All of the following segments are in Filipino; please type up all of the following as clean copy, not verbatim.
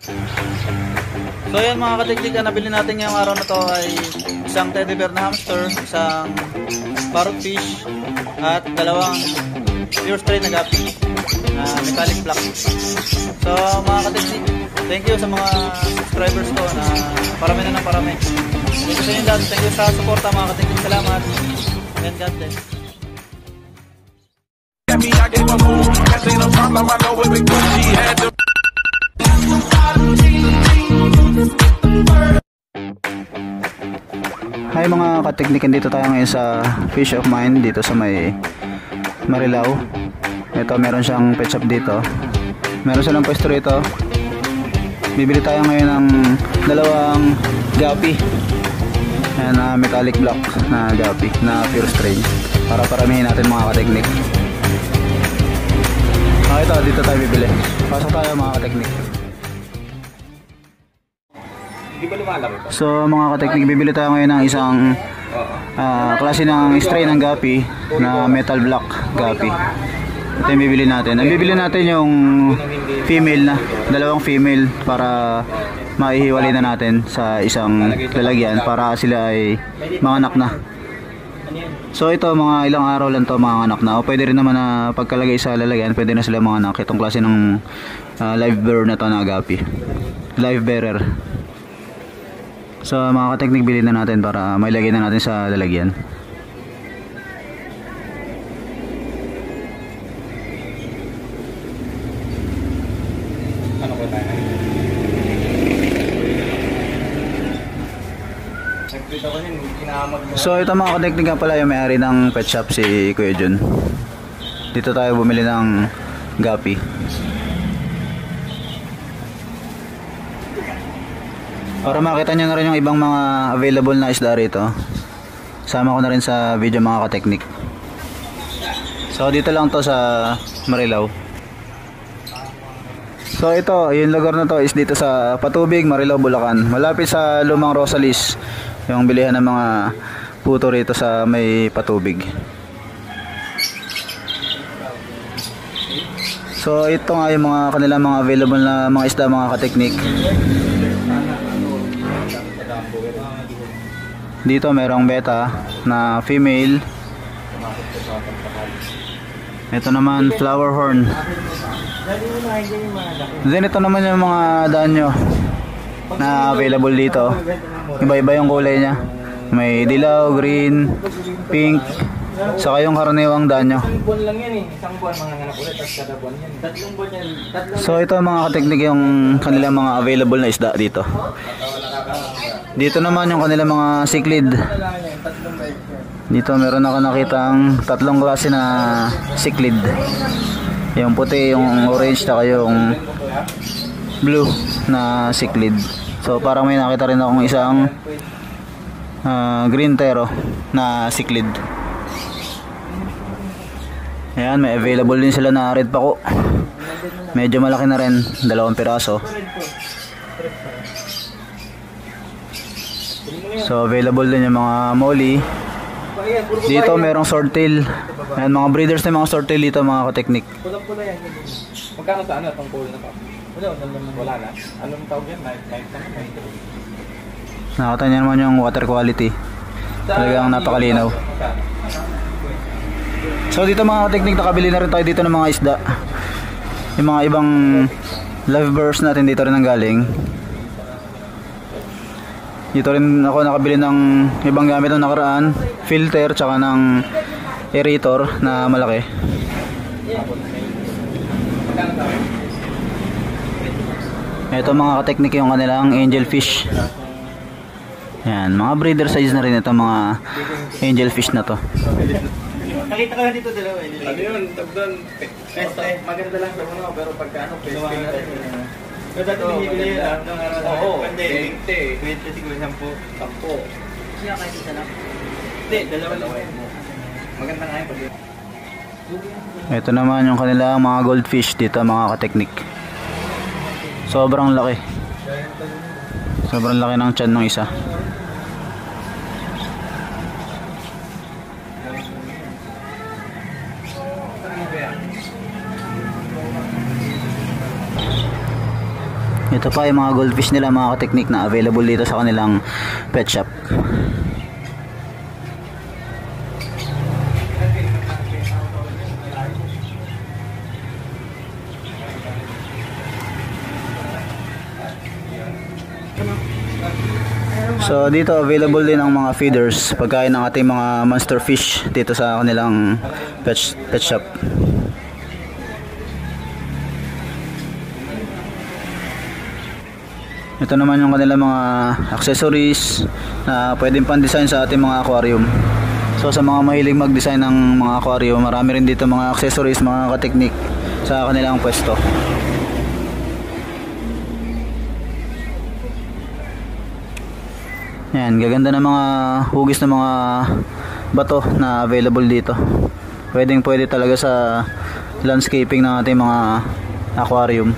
So yan mga kateknik, ang nabili natin ngayong araw na to ay isang teddy bear na hamster, isang parrotfish, at dalawang pure strain na gapi na metallic black. So mga kateknik, thank you sa mga subscribers ko na parami na ng parami. Thank you sa inyo lahat, thank you sa suporta mga kateknik, salamat and God bless. Hi mga kateknikan, dito tayo ngayon sa Fish of Mine dito sa may Marilao. Ito, meron siyang pet shop dito. Meron silang pwesto rito. Bibili tayo ngayon ng dalawang gapi. Ayan, na metallic black na gapi na pure strain para paramihin natin mga kateknik. Ito, dito tayo bibili. Pasok tayo mga kateknik. So mga kateknik, bibili tayo ngayon ng isang klase ng strain ng gapi na metal black gapi. Ito yung bibili natin. Ang bibili natin yung female na, dalawang female para maihiwalay na natin sa isang lalagyan para sila ay manganak na. So ito, mga ilang araw lang to manganak na. O pwede rin naman na pagkalagay sa lalagyan, pwede na sila manganak. Itong klase ng live bearer na to na gapi. Live bearer. So mga kateknik, bilhin na natin para mailagay na natin sa lalagyan. So ito mga kateknik pala yung may-ari ng pet shop, si Kuya Jun. Dito tayo bumili ng gapi. Para makita nyo na rin yung ibang mga available na isda rito, sama ko na rin sa video mga kateknik. So dito lang to sa Marilao. So ito, yung lugar na to is dito sa Patubig, Marilao, Bulacan. Malapit sa Lumang Rosalis, yung bilihan ng mga puto rito sa may Patubig. So ito nga yung mga kanilang mga available na mga isda mga kateknik. Dito merong beta na female. Ito naman flower horn. Then ito naman yung mga danyo na available dito. Iba-iba yung kulay niya. May dilaw, green, pink, saka yung karaniwang danyo. So ito mga kateknik yung kanilang mga available na isda dito. Dito naman yung kanilang mga cichlid. Dito meron ako nakitang tatlong klase na cichlid. Yung puti, yung orange, saka yung blue na cichlid. So parang may nakita rin akong isang green tero na cichlid. Ayan, may available din sila na red pako. Medyo malaki na rin, 2 piraso. So available din yung mga molly. Dito merong swordtail. Ayan, mga breeders na mga swordtail dito mga kateknik. Magkano sa ano itong pool na to? Wala na. Anong tawag yan? Night na. Nakita niyo naman yung water quality. Talagang napakalinaw. So dito mga kateknik, nakabili na rin tayo dito ng mga isda. Yung mga ibang live birds natin dito rin ang galing. Dito rin ako nakabili ng ibang gamit ng nakaraan, filter tsaka ng aerator na malaki. Ito mga kateknik yung kanilang angelfish. Yan, mga breeder size na rin ito mga angelfish na to. Nakita ko na dito dalawa. Ano yun? Tabdan. Maganda lang sa mga pero pagkano pwede Pero dati binibili yun lang. Oo, 20. 20 siguro 10. Siya kahit isa lang? Hindi, dalawa lang. Maganda nga yun. Ito naman yung kanilang mga goldfish dito mga kateknik. Sobrang laki. Sobrang laki ng tiyan ng isa. Ito pa yung mga goldfish nila, mga ka-technique, na available dito sa kanilang pet shop. So dito available din ang mga feeders, pagkain ng ating mga monster fish dito sa kanilang pet shop. Ito naman yung kanilang mga accessories na pwedeng pan-design sa ating mga aquarium. So sa mga mahilig mag-design ng mga aquarium, marami rin dito mga accessories, mga ka-technique sa kanilang pwesto. Yan, gaganda ng mga hugis ng mga bato na available dito. Pwede talaga sa landscaping ng ating mga aquarium.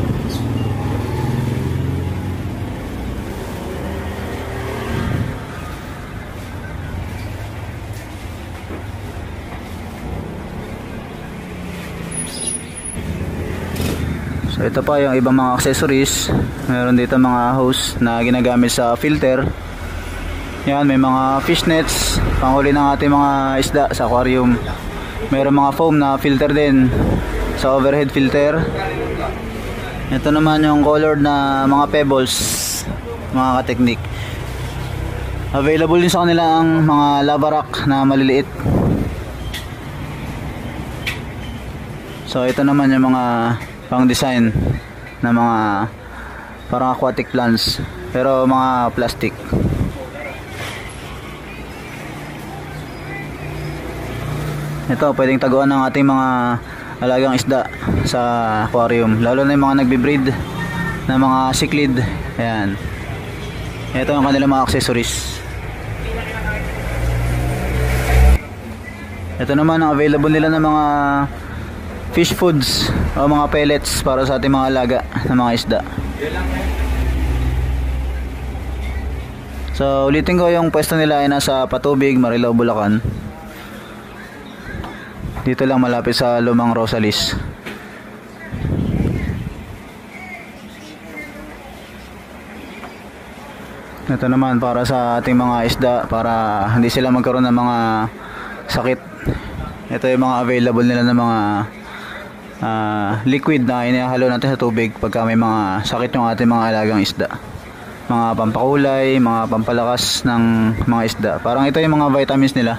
So ito pa yung ibang mga accessories. Meron dito mga hose na ginagamit sa filter. Yan, may mga fish nets, panghuli ng ating mga isda sa aquarium. Mayroon mga foam na filter din sa overhead filter. Ito naman yung colored na mga pebbles, mga ka-technique. Available din sa kanila ang mga lava rock na maliliit. So ito naman yung mga pang design na mga parang aquatic plants, pero mga plastic. Ito, pwedeng taguan ng ating mga alagang isda sa aquarium, lalo na yung mga nagbe-breed na mga cichlid. Ayan, ito ang kanilang mga accessories. Ito naman ang available nila ng mga fish foods o mga pellets para sa ating mga alaga na mga isda. So ulitin ko, yung pwesto nila ay nasa Patubig, Marilao, Bulacan. Dito lang malapit sa Lumang Rosalis. Ito naman para sa ating mga isda, para hindi sila magkaroon ng mga sakit. Ito yung mga available nila ng mga liquid na inihalo natin sa tubig pagka may mga sakit yung ating mga alagang isda. Mga pampakulay, mga pampalakas ng mga isda. Parang ito yung mga vitamins nila,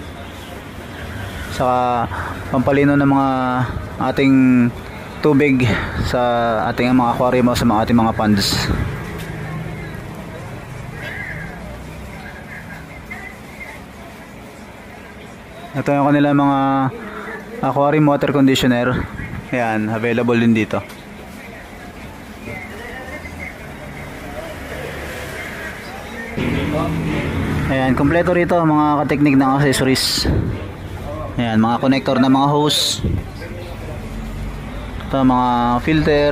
saka pampalino ng mga ating tubig sa ating mga aquarium o sa mga ating mga ponds. Ito yung kanila mga aquarium water conditioner. Ayan, available din dito. Ayan, kompleto rito mga ka-technique ng accessories. Ayan, mga connector na mga hose. Ito, mga filter.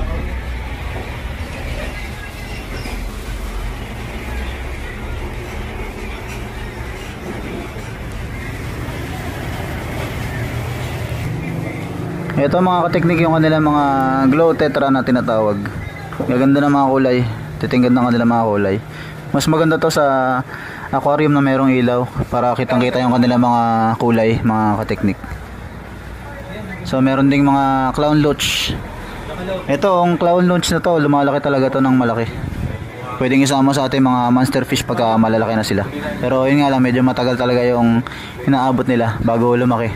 Ito mga ka-technique yung kanilang mga glow tetra na tinatawag. Gaganda ng mga kulay. Titingnan ng kanilang mga kulay. Mas maganda to sa aquarium na mayroong ilaw para kitang-kita yung kanilang mga kulay, mga ka-technique. So meron ding mga clown loach. Ito, ang clown loach na to, lumalaki talaga to ng malaki. Pwedeng isama sa ating mga monster fish pagka malalaki na sila. Pero yun nga lang, medyo matagal talaga yung inaabot nila bago lumaki.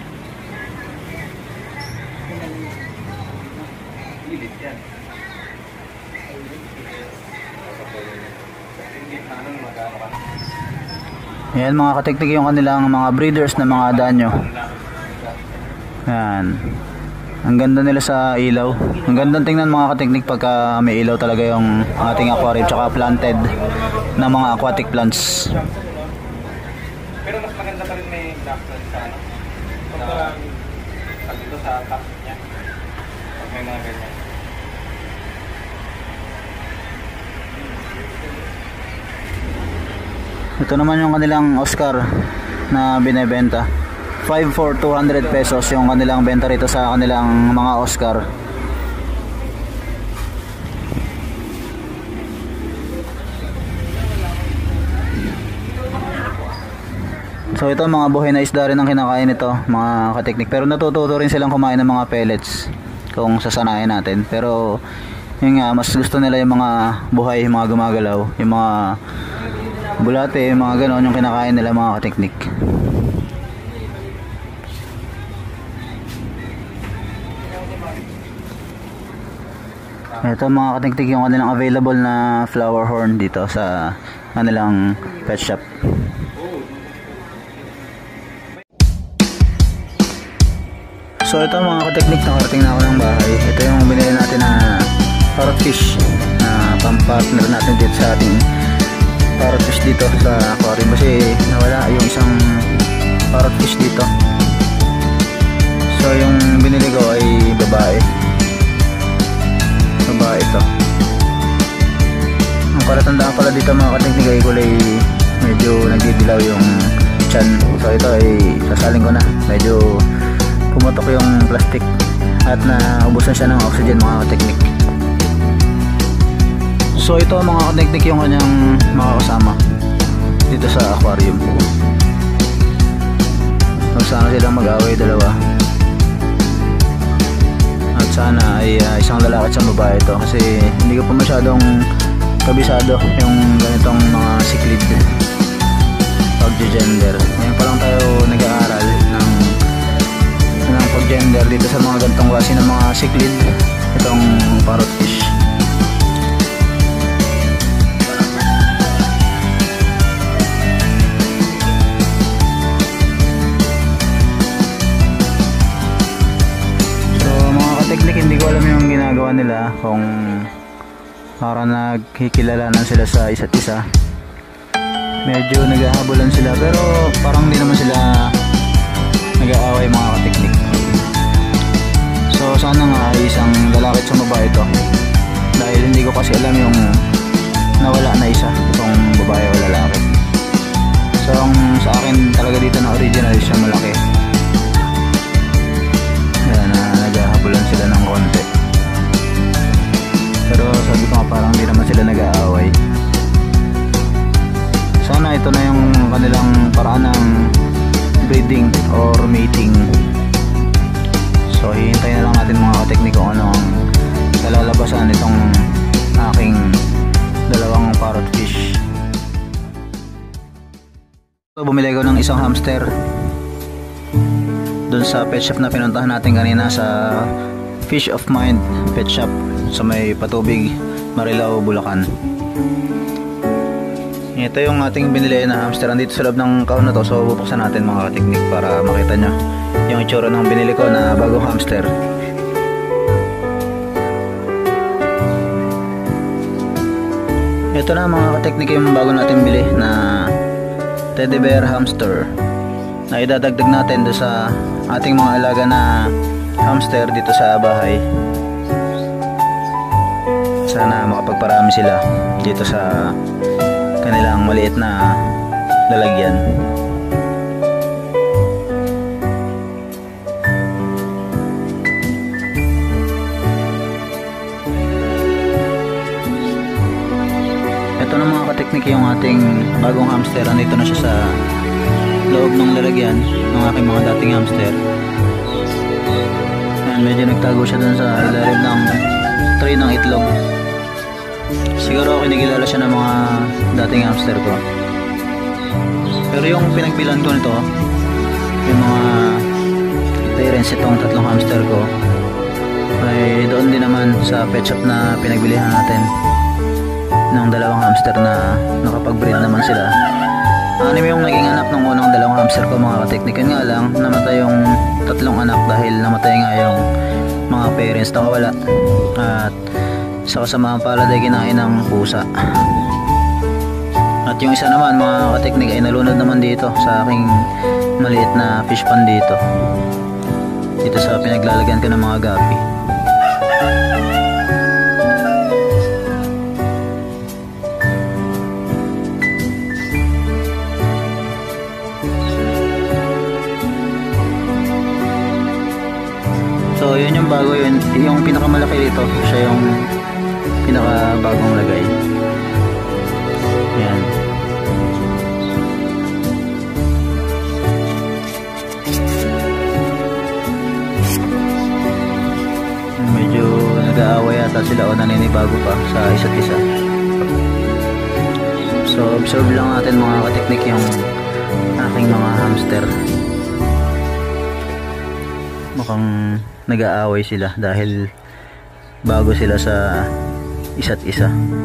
Ayan mga ka-technique yung kanilang mga breeders na mga danyo. Ayan, ang ganda nila sa ilaw. Ang ganda tingnan mga ka-technique pagka may ilaw talaga yung ating aquarium, tsaka planted na mga aquatic plants. Pero mas maganda pa rin may black plant sa ano, sa dito sa top niya. Pag may mga ganyan. Ito naman yung kanilang Oscar na binebenta. 5 for 200 pesos yung kanilang benta rito sa kanilang mga Oscar. So ito mga buhay na isda rin ang kinakain nito mga kateknik, pero natututo rin silang kumain ng mga pellets kung sasanayan natin. Pero yun nga, mas gusto nila yung mga buhay, yung mga gumagalaw, yung mga bulate, yung mga ganon yung kinakain nila mga kateknik. Ito mga kateknik yung kanilang available na flower horn dito sa kanilang pet shop. So ito mga kateknik, nakarating na ako ng bahay. Ito yung binili natin na parrotfish na pampartner natin dito sa ating parrotfish dito sa aquarium, kasi nawala yung isang parrotfish dito. So yung binili ko ay babae ito. Ang palatandaan pala dito mga kateknik ay kulay medyo nagdidilaw yung tiyan. So ito ay sasalin ko na, medyo pumutok yung plastic at naubusan siya ng oxygen mga kateknik. So ito mga kateknik yung kanyang mga kasama dito sa aquarium. Huwag sana silang mag-away dalawa, at sana ay isang lalaki at isang babae ito, kasi hindi ko pa masyadong kabisado yung ganitong mga cichlid pag-gender. Ngayon pa lang tayo nag-aaral ng pag-gender dito sa mga ganitong klase ng mga cichlid, itong parrotfish. So mga kateknik, hindi ko alam yung ginagawa nila, kung para nagkikilalanan sila sa isa't isa. Medyo naghahabulan sila, pero parang hindi naman sila nag-aaway mga kateknik. So sana nga ay isang lalaki at isang babae ito, dahil hindi ko kasi alam yung nawala na isa, kung babae o lalaki. So ang sa akin talaga dito na original siya malaki. Yan, naghahabulan sila ng konti, pero sabi ko nga parang hindi naman sila nag-aaway. Sana ito na yung kanilang paraan ng breeding or mating. So hihintayin na lang natin mga kateknik kung ano ang kalalabasan itong aking dalawang parrotfish. So bumili ko ng isang hamster dun sa pet shop na pinuntahan natin kanina, sa Fish of Mind pet shop sa may Patubig, Marilao, Bulacan. Ito yung ating binili na hamster. Andito sa loob ng kahon na to. So bubuksan natin mga kateknik para makita nyo yung itsura ng binili ko na bagong hamster. Ito na mga kateknik yung bago natin bili na teddy bear hamster, na idadagdag natin do sa ating mga alaga na hamster dito sa bahay. Sana makapagparami sila dito sa kanilang maliit na lalagyan. Ito na mga kateknik yung ating bagong hamster. Nandito na siya sa loob ng lalagyan ng aking mga dating hamster. Ayan, medyo nagtago siya dun sa ilalim ng tray ng itlog. Siguro kinigilala siya ng mga dating hamster ko. Pero yung pinagbilan ko nito, yung mga parents itong tatlong hamster ko, ay doon din naman sa pet shop na pinagbilihan natin ng dalawang hamster na nakapag-breed naman sila. Anim yung naging anak ng unang dalawang hamster ko mga kateknik. Yun nga lang, namatay yung tatlong anak dahil namatay nga yung mga parents na wala. At sa kasamaang palad ay kinain ng pusa. At yung isa naman mga kateknik ay nalunod naman dito sa aking maliit na fish pond dito sa pinaglalagyan ko ng mga gapi. So yun yung bago, yun yung pinakamalaki dito, siya yung pinakabagong lagay. Yan. yata sila o naninibago pa sa isa't isa. So observe lang natin mga kateknik yung aking mga hamster. Mukhang nag-aaway sila dahil bago sila sa isa't isa.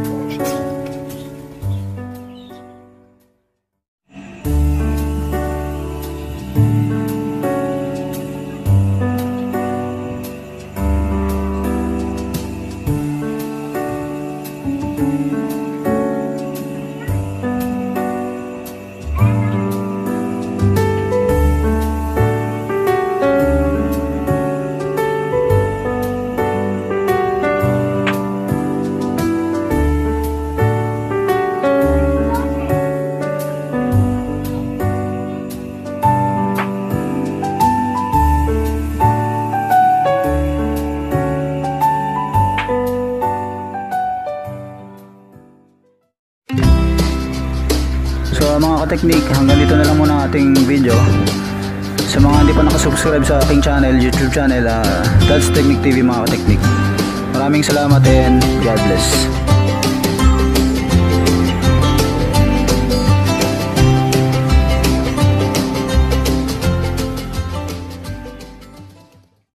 So mga kateknik, hanggang dito na lang muna ang ating video. Sa mga hindi pa nakasubscribe sa aking channel, YouTube channel, Dad's Technic TV mga kateknik. Maraming salamat and God bless.